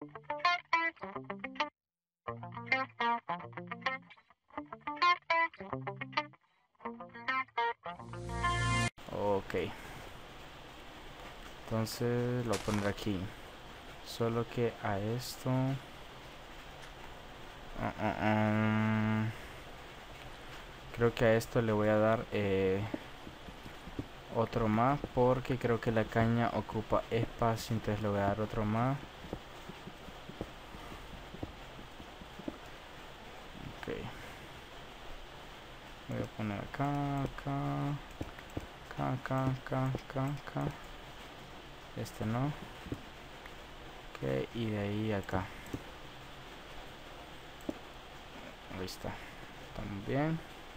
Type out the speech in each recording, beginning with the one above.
Ok. Entonces lo voy a poner aquí. Solo que a esto... creo que a esto le voy a dar otro más, porque creo que la caña ocupa espacio, entonces le voy a dar otro más. Ok. Voy a poner acá, acá. Este no. Ok, y de ahí acá. Ahí está. Estamos bien.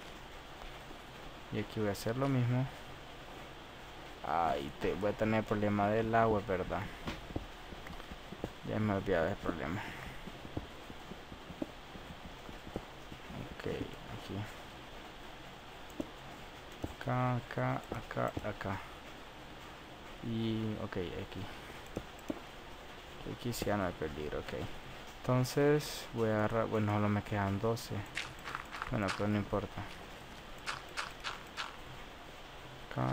Y aquí voy a hacer lo mismo. Ay, voy a tener problema del agua, ¿verdad? Ya me he olvidado del problema. Ok, aquí. Acá. Y, ok, aquí. Aquí sí ya no hay peligro, ok. Entonces voy a agarrar, bueno, solo me quedan 12. Bueno, pero no importa. Acá.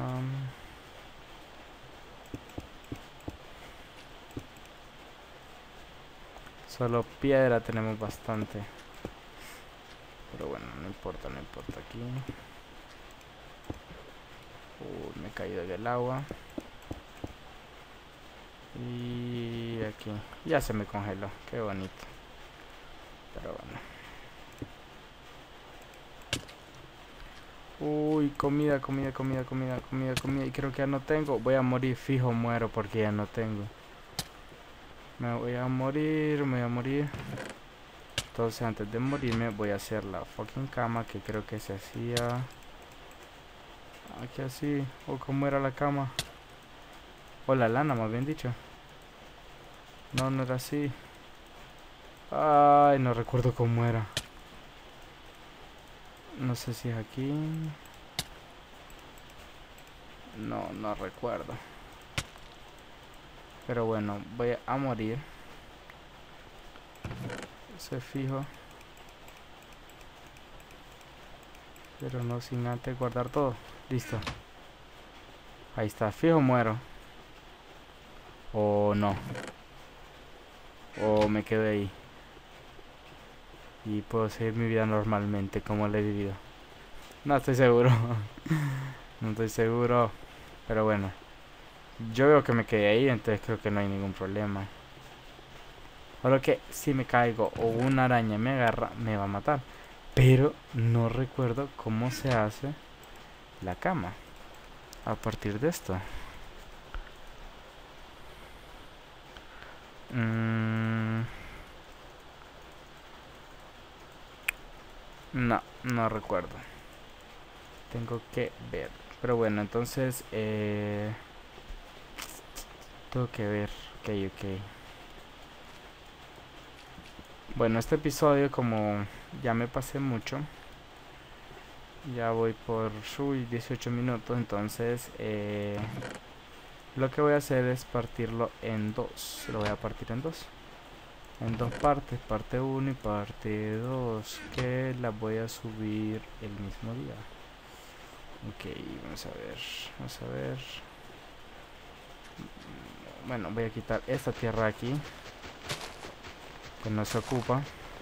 Solo piedra tenemos bastante. Pero bueno, no importa aquí. Me he caído en el agua. Y aquí. Ya se me congeló. Qué bonito. Pero bueno. Uy, comida. Y creo que ya no tengo. Voy a morir, fijo, muero porque ya no tengo. Me voy a morir. Entonces antes de morirme voy a hacer la fucking cama, que creo que se hacía aquí así. O cómo era la cama. O la lana, más bien dicho. No, no era así. Ay, no recuerdo cómo era. No sé si es aquí. No recuerdo. Pero bueno, voy a morir. Se fijo. Pero no sin antes guardar todo. Listo. Ahí está, fijo muero. O no. O me quedo ahí. Y puedo seguir mi vida normalmente como la he vivido. No estoy seguro. No estoy seguro. Pero bueno. Yo veo que me quedé ahí, entonces creo que no hay ningún problema. Solo que si me caigo o una araña me agarra, me va a matar. Pero no recuerdo cómo se hace la cama. A partir de esto. No recuerdo. Tengo que ver. Pero bueno, entonces tengo que ver. Ok. Bueno, este episodio, como ya me pasé mucho, ya voy por 18 minutos, entonces lo que voy a hacer es partirlo en dos. Lo voy a partir en dos partes, parte 1 y parte 2, que las voy a subir el mismo día. Ok, vamos a ver. Bueno, voy a quitar esta tierra aquí, que no se ocupa,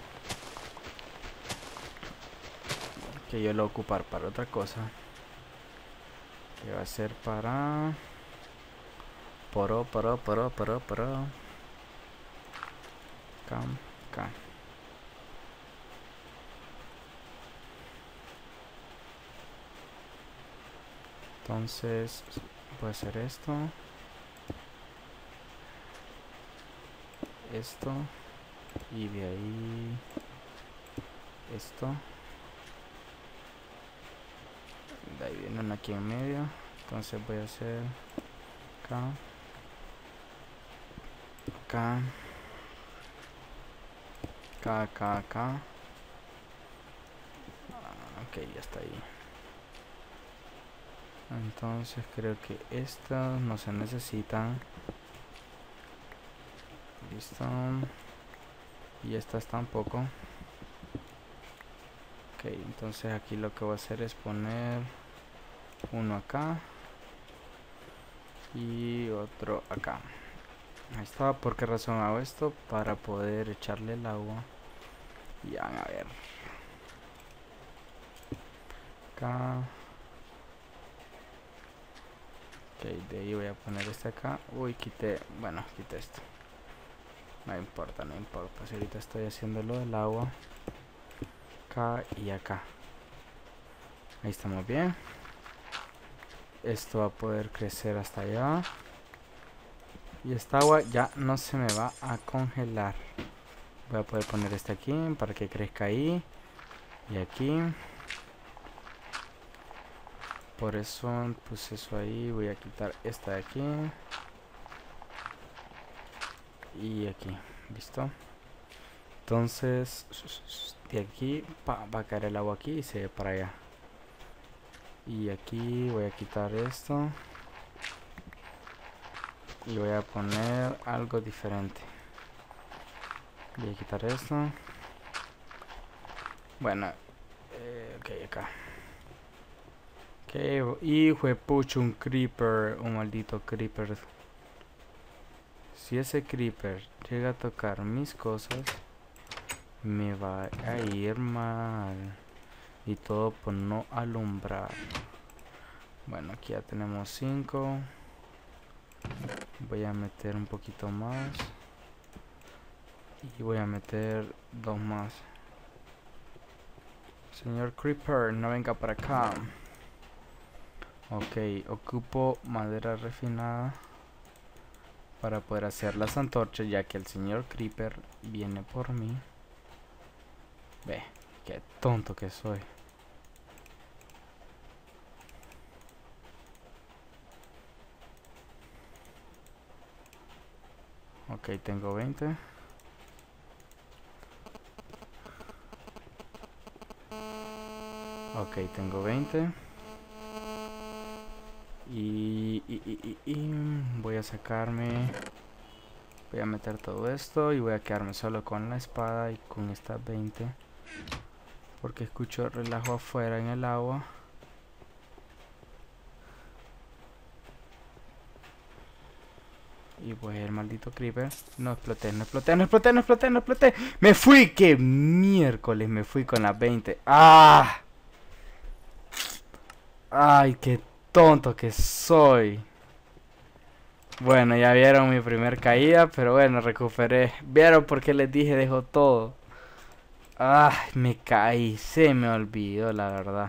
que yo lo voy a ocupar para otra cosa, que va a ser para acá. Entonces voy a hacer esto, y de ahí esto, de ahí viene una aquí en medio. Entonces voy a hacer acá. Ok, ya está ahí. Entonces creo que estas no se necesitan. Listo. Y estas tampoco. Ok, entonces aquí lo que voy a hacer es poner uno acá y otro acá. Ahí está. ¿Por qué razón hago esto? Para poder echarle el agua. Y van a ver. Acá. Ok, de ahí voy a poner este acá. Uy, quité. Bueno, quité esto. No importa, no importa. Si ahorita estoy haciendo lo del agua. Acá y acá. Ahí estamos bien. Esto va a poder crecer hasta allá. Y esta agua ya no se me va a congelar. Voy a poder poner este aquí para que crezca ahí. Y aquí. Por eso puse eso ahí. Voy a quitar esta de aquí. Y aquí. ¿Listo? Entonces, de aquí va a caer el agua aquí y se va para allá. Y aquí voy a quitar esto. Y voy a poner algo diferente. Voy a quitar esto. Bueno, ok, acá. Ok, hijo de pucho, un creeper. Un maldito creeper. Si ese creeper llega a tocar mis cosas, me va a ir mal. Y todo por no alumbrar. Bueno, aquí ya tenemos 5. Voy a meter un poquito más. Y voy a meter 2 más. Señor Creeper, no venga para acá. Ok, ocupo madera refinada para poder hacer las antorchas, ya que el señor Creeper viene por mí. Ve, qué tonto que soy. Ok, tengo 20. Ok, tengo 20. Y voy a sacarme. Voy a meter todo esto y voy a quedarme solo con la espada y con estas 20. Porque escucho relajo afuera en el agua. Y pues el maldito creeper. No exploté, no exploté, no exploté, no exploté, no exploté. Me fui, que miércoles me fui con las 20. ¡Ah! ¡Ay, qué tonto que soy! Bueno, ya vieron mi primer caída, pero bueno, recuperé. ¿Vieron por qué les dije dejo todo? ¡Ay, me caí! Se me olvidó, la verdad.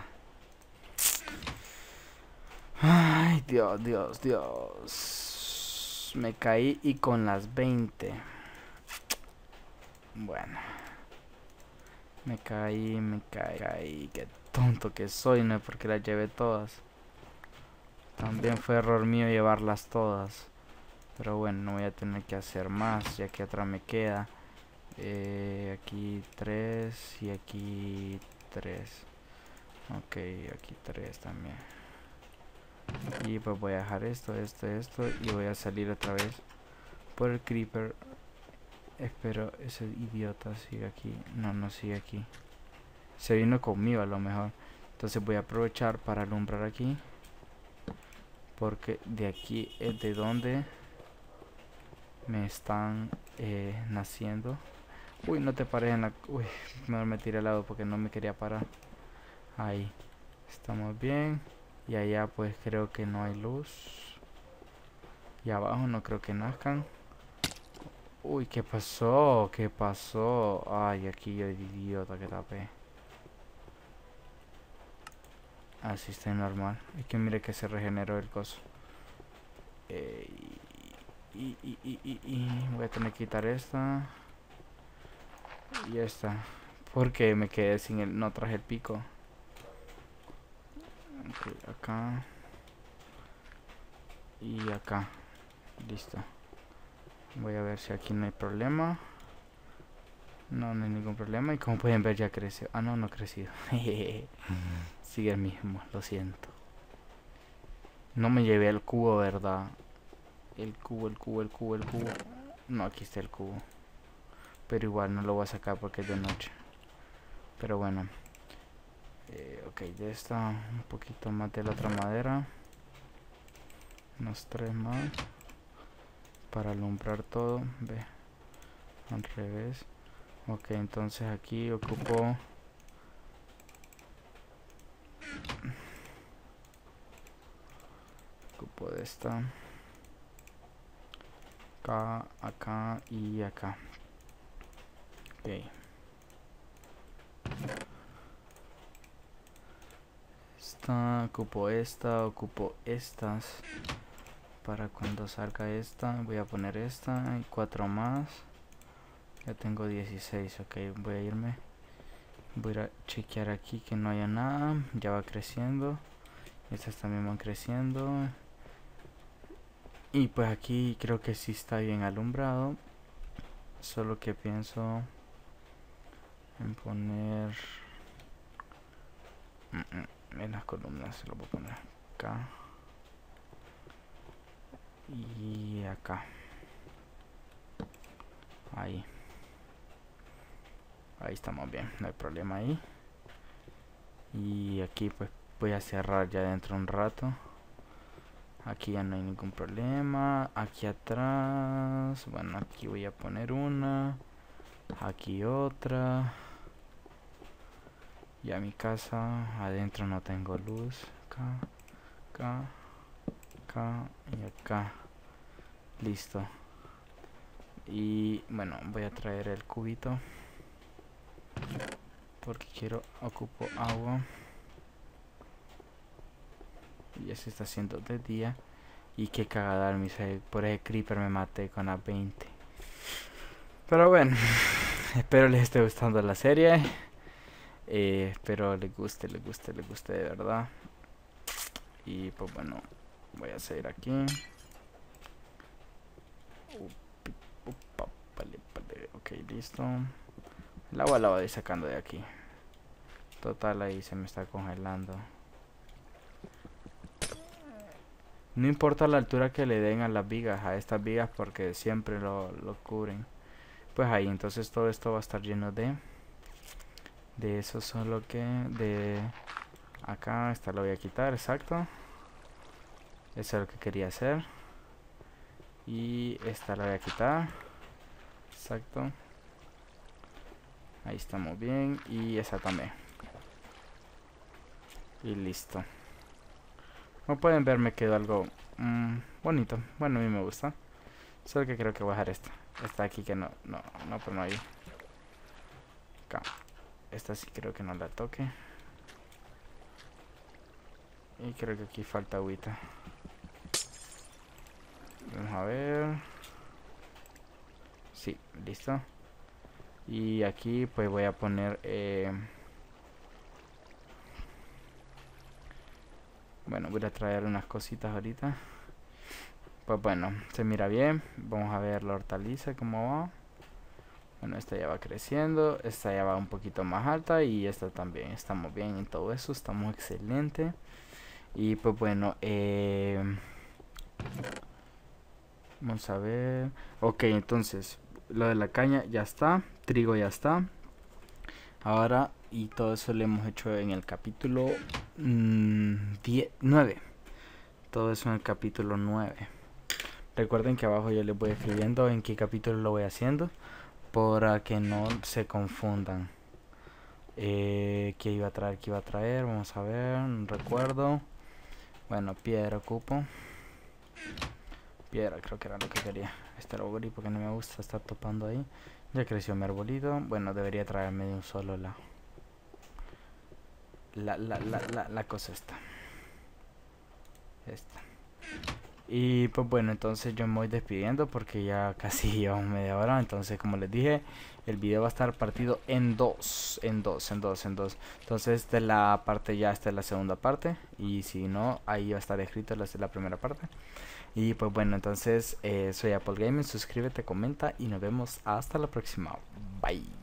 ¡Ay, Dios, Dios, Dios! Me caí y con las 20. Bueno. Me caí. Qué tonto que soy, no es porque las llevé todas. También fue error mío llevarlas todas. Pero bueno, no voy a tener que hacer más, ya que otra me queda. Aquí 3 y aquí 3. Ok, aquí 3 también. Y pues voy a dejar esto y voy a salir otra vez por el creeper. Espero ese idiota siga aquí. No, no sigue aquí. Se vino conmigo a lo mejor. Entonces voy a aprovechar para alumbrar aquí. Porque de aquí es de donde me están naciendo. Uy, no te pares en la... Uy, me tiré al lado porque no me quería parar. Ahí. Estamos bien. Y allá pues creo que no hay luz. Y abajo no creo que nazcan. Uy, ¿qué pasó? ¿Qué pasó? Ay, aquí yo idiota que tapé. Así está normal. Es que mire que se regeneró el coso. Voy a tener que quitar esta. Y esta. Porque me quedé sin el... No traje el pico. Okay, acá. Y acá. Listo. Voy a ver si aquí no hay problema. No, no hay ningún problema. Y como pueden ver ya creció. Ah, no, no ha crecido. Sigue el mismo, lo siento. No me llevé el cubo, ¿verdad? El cubo. No, aquí está el cubo. Pero igual no lo voy a sacar porque es de noche. Pero bueno. Ok, de esta un poquito más de la otra madera. Unos 3 más. Para alumbrar todo. Ve. Al revés. Ok, entonces aquí ocupo... Ocupo de esta. Acá, acá y acá. Ok. Ocupo estas. Para cuando salga esta, voy a poner esta y 4 más. Ya tengo 16, ok, voy a irme. Voy a chequear aquí que no haya nada. Ya va creciendo. Estas también van creciendo. Y pues aquí creo que sí está bien alumbrado. Solo que pienso en poner... en las columnas se lo voy a poner acá. Y acá. Ahí. Ahí estamos bien, no hay problema ahí. Y aquí pues voy a cerrar ya dentro un rato. Aquí ya no hay ningún problema. Aquí atrás, bueno, aquí voy a poner una. Aquí otra. Ya mi casa, adentro no tengo luz. Acá, acá, acá y acá. Listo. Y bueno, voy a traer el cubito porque ocupo agua. Y ya se está haciendo de día. Y qué cagada, por ese creeper me maté con la 20. Pero bueno, espero les esté gustando la serie. Espero les guste de verdad. Y pues bueno, voy a seguir aquí. Ok, listo. El agua la voy sacando de aquí. Total, ahí se me está congelando. No importa la altura que le den a las vigas, a estas vigas, porque siempre lo cubren. Pues ahí, entonces todo esto va a estar lleno de eso, solo que de acá, esta lo voy a quitar, exacto. Eso es lo que quería hacer. Y esta la voy a quitar, exacto. Ahí estamos bien. Y esa también. Y listo. Como pueden ver, me quedó algo bonito. Bueno, a mí me gusta. Solo que creo que voy a dejar esta. Esta aquí que no, pero no hay. Acá. Esta sí creo que no la toque. Y creo que aquí falta agüita. Vamos a ver. Sí, listo. Y aquí pues voy a poner... bueno, voy a traer unas cositas ahorita. Pues bueno, se mira bien. Vamos a ver la hortaliza cómo va. Bueno, esta ya va creciendo. Esta ya va un poquito más alta. Y esta también. Estamos bien en todo eso. Estamos excelente. Y pues bueno, vamos a ver. Ok, entonces lo de la caña ya está. Trigo ya está. Ahora, y todo eso lo hemos hecho en el capítulo 9. Todo eso en el capítulo 9. Recuerden que abajo yo les voy escribiendo en qué capítulo lo voy haciendo, para que no se confundan. ¿Qué iba a traer? ¿Qué iba a traer? Vamos a ver, no recuerdo. Bueno, piedra ocupo. Piedra creo que era lo que quería. Este arbolito porque no me gusta estar topando ahí. Ya creció mi arbolito. Bueno, debería traerme de un solo la cosa esta. Y pues bueno, entonces yo me voy despidiendo porque ya casi llevamos media hora. Entonces, como les dije, el video va a estar partido en dos. Entonces, de la parte ya, esta es la segunda parte. Y si no, ahí va a estar escrito la primera parte. Y pues bueno, entonces soy Apple Gaming. Suscríbete, comenta y nos vemos hasta la próxima. Bye.